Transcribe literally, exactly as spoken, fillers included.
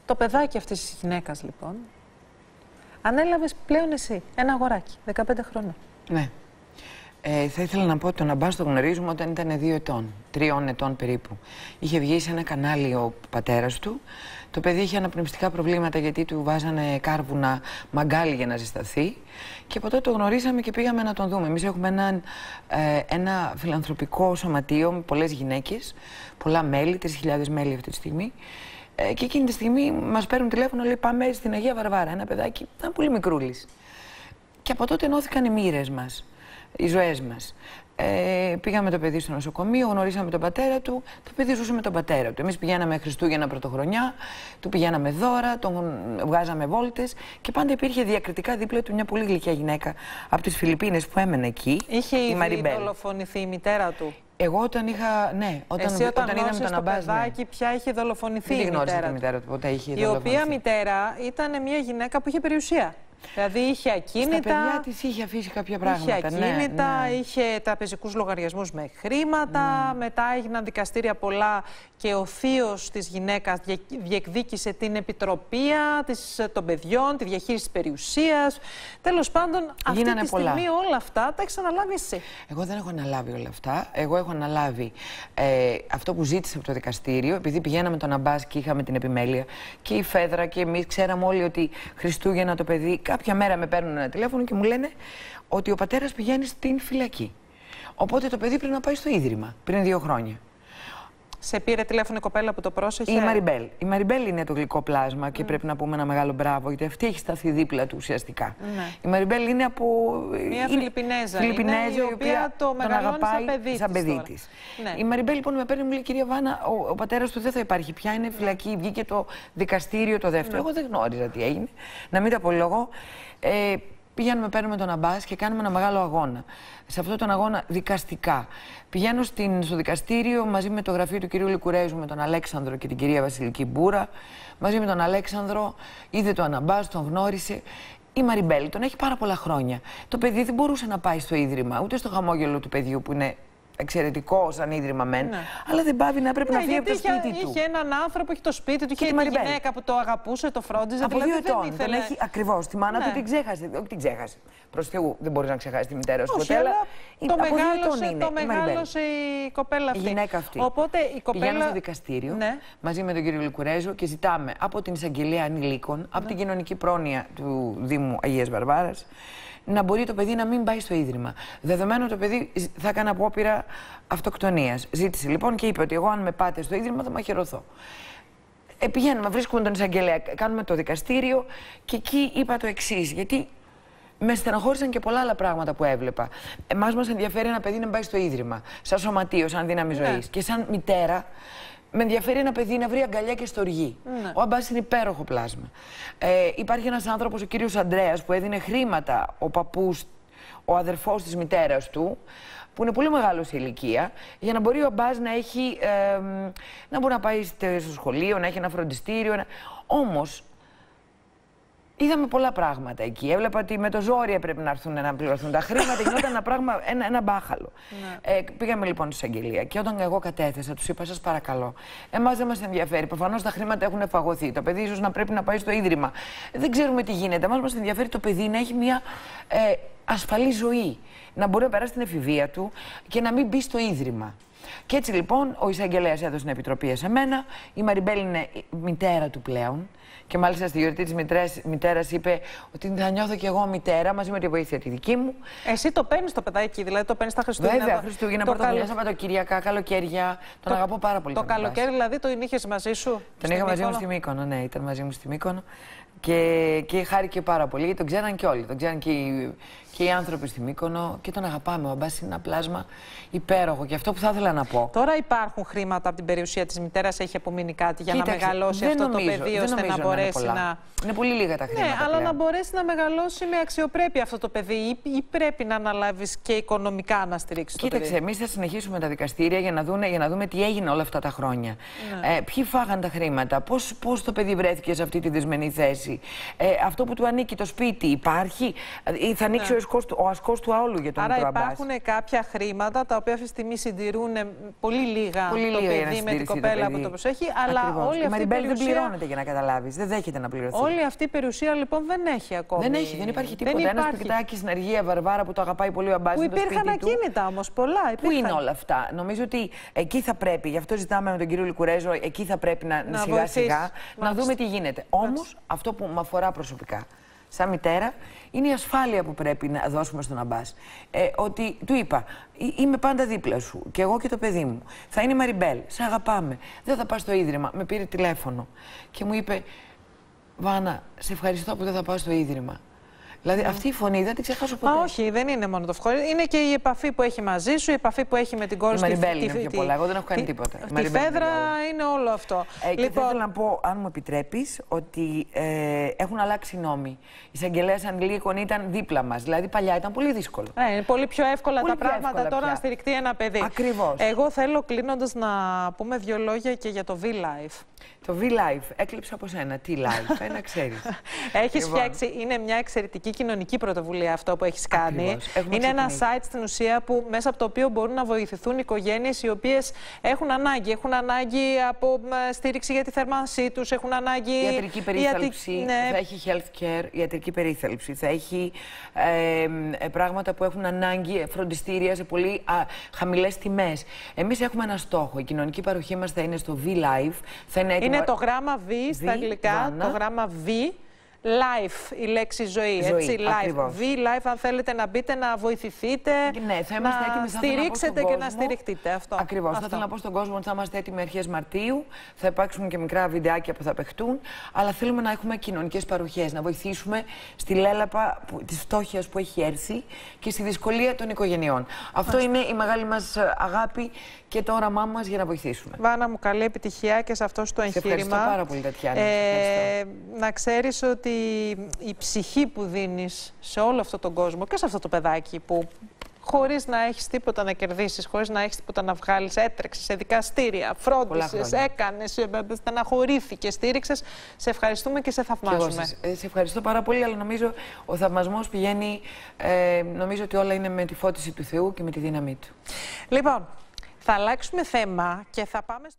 Το παιδάκι αυτής της γυναίκας, λοιπόν, ανέλαβες πλέον εσύ, ένα αγοράκι, δεκαπέντε χρονών. Ναι. Ε, θα ήθελα να πω ότι τον Αμπάς το γνωρίζουμε όταν ήταν δύο ετών, τριών ετών περίπου. Είχε βγει σε ένα κανάλι ο πατέρας του. Το παιδί είχε αναπνευστικά προβλήματα γιατί του βάζανε κάρβουνα μαγκάλι για να ζεσταθεί. Και από τότε το γνωρίσαμε και πήγαμε να τον δούμε. Εμείς έχουμε ένα, ε, ένα φιλανθρωπικό σωματείο με πολλές γυναίκες, πολλά μέλη, τρεις χιλιάδες μέλη αυτή τη στιγμή. Ε, και εκείνη τη στιγμή μας παίρνουν τηλέφωνο, λέει πάμε στην Αγία Βαρβάρα. Ένα παιδάκι ήταν πολύ μικρούλης. Και από τότε ενώθηκαν οι μοίρες μας, οι ζωές μας. Ε, πήγαμε το παιδί στο νοσοκομείο, γνωρίσαμε τον πατέρα του. Το παιδί ζούσε με τον πατέρα του. Εμείς πηγαίναμε Χριστούγεννα Πρωτοχρονιά, του πηγαίναμε δώρα, τον βγάζαμε βόλτες και πάντα υπήρχε διακριτικά δίπλα του μια πολύ γλυκιά γυναίκα από τις Φιλιππίνες που έμενε εκεί. Είχε ήδη δολοφονηθεί η μητέρα του? Εγώ όταν είχα. Ναι, όταν, Εσύ όταν, όταν είδαμε τον Αμπάς. Το παιδάκι, ναι. Πια είχε δολοφονηθεί η μητέρα, τη μητέρα του. Ποτέ είχε η δολοφονηθεί. οποία μητέρα ήταν μια γυναίκα που είχε περιουσία. Δηλαδή είχε ακίνητα. Στα παιδιά της είχε αφήσει κάποια πράγματα. Είχε ακίνητα, ναι, ναι. είχε τραπεζικούς λογαριασμούς με χρήματα. Ναι. Μετά έγιναν δικαστήρια πολλά και ο θείος της γυναίκας διεκδίκησε την επιτροπία της, των παιδιών, τη διαχείριση της περιουσίας. Τέλος πάντων, Γίνανε αυτή τη πολλά. στιγμή όλα αυτά τα έχεις αναλάβει εσύ. Εγώ δεν έχω αναλάβει όλα αυτά. Εγώ έχω αναλάβει ε, αυτό που ζήτησε από το δικαστήριο, επειδή πηγαίναμε τον Αμπάς και είχαμε την επιμέλεια και η Φέδρα και εμείς ξέραμε όλοι ότι Χριστούγεννα το παιδί. Κάποια μέρα με παίρνουν ένα τηλέφωνο και μου λένε ότι ο πατέρας πηγαίνει στην φυλακή. Οπότε το παιδί πρέπει να πάει στο ίδρυμα πριν δύο χρόνια. Σε πήρε τηλέφωνο η κοπέλα που το πρόσεχε? Η Μαριμπέλ. Η Μαριμπέλ είναι το γλυκό πλάσμα και mm. πρέπει να πούμε ένα μεγάλο μπράβο, γιατί αυτή έχει σταθεί δίπλα του ουσιαστικά. Mm. Η Μαριμπέλ είναι από. Μια Φιλιππινέζα. Φιλιππινέζα, είναι, η οποία, οποία το μεγαλώνει σαν παιδί, σαν παιδί της. Ναι. Η Μαριμπέλ λοιπόν με παίρνει μου λέει: Κυρία Βάνα, ο, ο πατέρας του δεν θα υπάρχει πια, είναι φυλακή. Βγήκε το δικαστήριο το δεύτερο. Mm. Εγώ δεν γνώριζα τι έγινε. Να μην τα απολογώ. Ε, Πηγαίνουμε, παίρνουμε τον Αμπάς και κάνουμε ένα μεγάλο αγώνα. Σε αυτόν τον αγώνα δικαστικά. Πηγαίνω στην, στο δικαστήριο μαζί με το γραφείο του κυρίου Λικουρέζου, με τον Αλέξανδρο και την κυρία Βασιλική Μπούρα. Μαζί με τον Αλέξανδρο, είδε τον Αμπάς, τον γνώρισε. Η Μαριμπέλ τον έχει πάρα πολλά χρόνια. Το παιδί δεν μπορούσε να πάει στο ίδρυμα, ούτε στο χαμόγελο του παιδιού που είναι εξαιρετικό σαν ίδρυμα μεν, ναι. αλλά δεν πάβει να πρέπει ναι, να φύγει από το είχε, σπίτι του. Είχε έναν άνθρωπο, είχε το σπίτι του, είχε τη γυναίκα που το αγαπούσε, το φρόντιζε. Από δηλαδή δύο ετών. Δεν ήθελε... Τον έχει ακριβώς. Τη μάνα ναι. του την ξέχασε. Όχι την ξέχασε. Προς Θεού δεν μπορεί να ξεχάσει τη μητέρα σου ποτέ. Το μεγάλωσε, είναι, το μεγάλωσε η κοπέλα αυτή. Η γυναίκα αυτή. Οπότε η κοπέλα. Πηγαίνω στο δικαστήριο ναι. μαζί με τον κύριο Λικουρέζο και ζητάμε από την εισαγγελέα ανηλίκων, ναι. από την κοινωνική πρόνοια του Δήμου Αγίας Βαρβάρας, να μπορεί το παιδί να μην πάει στο ίδρυμα. Δεδομένου το παιδί θα έκανε απόπειρα αυτοκτονίας. Ζήτησε λοιπόν και είπε ότι εγώ αν με πάτε στο ίδρυμα θα μαχαιρωθώ. Ε, πηγαίνουμε, βρίσκουμε τον εισαγγελέα, κάνουμε το δικαστήριο και εκεί είπα το εξής, γιατί με στεναχώρησαν και πολλά άλλα πράγματα που έβλεπα. Εμάς μας ενδιαφέρει ένα παιδί να πάει στο ίδρυμα, σαν σωματείο, σαν δύναμη ζωής. Ναι. Και σαν μητέρα, με ενδιαφέρει ένα παιδί να βρει αγκαλιά και στοργή. Ναι. Ο Αμπάς είναι υπέροχο πλάσμα. Ε, υπάρχει ένας άνθρωπος, ο κύριος Ανδρέας, που έδινε χρήματα, ο παππούς, ο αδερφός της μητέρας του, που είναι πολύ μεγάλο σε ηλικία, για να μπορεί ο Αμπάς να έχει, ε, να μπορεί να πάει στο σχολείο, να έχει ένα φροντιστήριο. Να... Όμως, είδαμε πολλά πράγματα εκεί. Έβλεπα ότι με το ζόρι έπρεπε να έρθουν να πληρωθούν τα χρήματα. Γινόταν ένα πράγμα, ένα, ένα μπάχαλο. Ναι. Ε, πήγαμε λοιπόν στην εισαγγελία και όταν εγώ κατέθεσα, τους είπα: σας παρακαλώ, εμάς δεν μας ενδιαφέρει. Προφανώς τα χρήματα έχουν φαγωθεί. Το παιδί ίσως να πρέπει να πάει στο ίδρυμα. Δεν ξέρουμε τι γίνεται. Εμάς μας ενδιαφέρει το παιδί να έχει μια ε, ασφαλή ζωή. Να μπορεί να περάσει την εφηβεία του και να μην μπει στο ίδρυμα. Και έτσι λοιπόν ο εισαγγελέας έδωσε την επιτροπή σε μένα. Η Μαριμπέλ είναι η μητέρα του πλέον. Και μάλιστα στη γιορτή της μητέρας είπε ότι θα νιώθω κι εγώ μητέρα μαζί με τη βοήθεια τη δική μου. Εσύ το παίρνεις το παιδάκι, δηλαδή το παίρνεις τα Χριστούγεννα? Βέβαια, Χριστούγεννα, Πρωτοχρονιά, Σαββατοκύριακα, καλοκαίρια. Τον το... αγαπώ πάρα πολύ. Το καλοκαίρι δηλαδή τον είχες μαζί σου? Τον είχα μαζί μου στη Μύκονο, ναι, ήταν μαζί μου στη Μύκονο. Και, και χάρηκε πάρα πολύ, γιατί τον ξέραν και όλοι. Τον ξέραν και οι, και οι άνθρωποι στη Μύκονο και τον αγαπάμε. Ο Αμπάς είναι ένα πλάσμα υπέροχο. Και αυτό που θα ήθελα να πω. Τώρα υπάρχουν χρήματα από την περιουσία της μητέρας, έχει απομείνει κάτι για Κοίταξε, να μεγαλώσει αυτό νομίζω, το παιδί, ώστε να μπορέσει να. Είναι, να... είναι πολύ λίγα τα χρήματα. Ναι, αλλά πλέον. να μπορέσει να μεγαλώσει με αξιοπρέπεια αυτό το παιδί, ή, ή πρέπει να αναλάβεις και οικονομικά να στηρίξεις το παιδί? Κοίταξε, εμείς θα συνεχίσουμε τα δικαστήρια για να, δούνε, για να δούμε τι έγινε όλα αυτά τα χρόνια. Ναι. Ε, ποιοι φάγαν τα χρήματα, πώς, πώς το παιδί βρέθηκε σε αυτή τη δυσμενή θέση. Ε, αυτό που του ανήκει το σπίτι υπάρχει, ή θα ανοίξει ναι. ο, ασκός, ο ασκός του αόλου για τον Άρα μικρό Αμπάς. Υπάρχουν κάποια χρήματα τα οποία αυτή τη στιγμή συντηρούν είναι πολύ λίγα πολύ το λίγα παιδί με την κοπέλα που το προσέχει. Αλλά Ακριβώς. όλη η αυτή η Μαριμπέλ περιουσία... δεν πληρώνεται για να καταλάβεις. Δεν δέχεται να πληρωθεί. Όλη αυτή η περιουσία λοιπόν δεν έχει ακόμη. Δεν έχει, δεν υπάρχει τίποτα. Ένα σπιτάκι στην Αργία Βαρβάρα που το αγαπάει πολύ ο Αμπάς. Που υπήρχαν ακίνητα όμως πολλά. Υπήρχαν. Πού είναι όλα αυτά. Νομίζω ότι εκεί θα πρέπει, γι' αυτό ζητάμε με τον κύριο Λικουρέζο, εκεί θα πρέπει να, να σιγά σιγά να δούμε τι γίνεται. Όμως αυτό που με αφορά προσωπικά, σαν μητέρα, είναι η ασφάλεια που πρέπει να δώσουμε στον Αμπάς. Ε, ότι του είπα, είμαι πάντα δίπλα σου, και εγώ και το παιδί μου. Θα είναι η Μαριμπέλ, σε αγαπάμε. Δεν θα πας στο Ίδρυμα. Με πήρε τηλέφωνο και μου είπε, Βάνα, σε ευχαριστώ που δεν θα πάω στο Ίδρυμα. Δηλαδή mm. αυτή η φωνή δεν την ξεχάσω ποτέ. Μα όχι, δεν είναι μόνο το ευχαριστώ. Είναι και η επαφή που έχει μαζί σου, η επαφή που έχει με την κόρη σου. Η Μαριμπέλ είναι πιο πολλά. Εγώ δεν έχω κάνει τη, τίποτα. Τη Φέδρα είναι όλο αυτό. Ε, λοιπόν... Και θα ήθελα να πω, αν μου επιτρέπεις, ότι ε, έχουν αλλάξει νόμοι. Η εισαγγελέας ανηλίκων ήταν δίπλα μας. Δηλαδή παλιά ήταν πολύ δύσκολο. Ε, είναι πολύ πιο εύκολα πολύ τα πιο πράγματα εύκολα τώρα πια. να στηριχτεί ένα παιδί. Ακριβώς. Εγώ θέλω κλείνοντας να πούμε δύο λόγια και για το V-Life. Το V-Life έκλειψε από σένα. Τι live, ένα ξέρεις. Έχεις λοιπόν φτιάξει, είναι μια εξαιρετική κοινωνική πρωτοβουλία αυτό που έχεις κάνει. Είναι ένα site στην ουσία που, μέσα από το οποίο μπορούν να βοηθηθούν οικογένειες οι οποίες έχουν ανάγκη. Έχουν ανάγκη από στήριξη για τη θέρμανσή τους, έχουν ανάγκη... Ιατρική περίθαλψη, ιατρική, ναι. θα έχει health care, ιατρική περίθαλψη, θα έχει ε, ε, πράγματα που έχουν ανάγκη, φροντιστήρια σε πολύ α, χαμηλές τιμές. Εμείς έχουμε ένα στόχο. Η κοινωνική παροχή μας θα είναι στο V-Life. Θα είναι έτοιμο... Είναι το γράμμα V στα αγγλικά, Βάνα. το γράμμα V. Life, η λέξη ζωή, ζωή έτσι, life. V-Life, αν θέλετε να μπείτε, να βοηθηθείτε, ναι, θα είμαστε να έτοιμοι, στηρίξετε και να στηριχτείτε. Αυτό. Ακριβώς. Αυτό. Θα ήθελα να πω στον κόσμο ότι θα είμαστε έτοιμοι αρχές Μαρτίου, θα υπάρξουν και μικρά βιντεάκια που θα παιχτούν, αλλά θέλουμε να έχουμε κοινωνικές παροχές, να βοηθήσουμε στη λέλαπα της φτώχειας που έχει έρθει και στη δυσκολία των οικογενειών. Αυτό είναι η μεγάλη μας αγάπη και το όραμά μας για να βοηθήσουμε. Βάνα μου, καλή επιτυχία και σε αυτό το εγχείρημα. Σε ευχαριστώ πάρα πολύ, Τατιάνα. Ε, να ξέρεις ότι η ψυχή που δίνεις σε όλο αυτόν τον κόσμο και σε αυτό το παιδάκι που χωρίς να έχεις τίποτα να κερδίσεις, χωρίς να έχεις τίποτα να βγάλεις, έτρεξες σε δικαστήρια, φρόντισες, έκανες, στεναχωρήθηκες, στήριξες. Σε ευχαριστούμε και σε θαυμάζουμε. Και εγώ, σε ευχαριστώ πάρα πολύ, αλλά νομίζω ο θαυμασμός πηγαίνει, ε, νομίζω ότι όλα είναι με τη φώτιση του Θεού και με τη δύναμή του. Λοιπόν, θα αλλάξουμε θέμα και θα πάμε...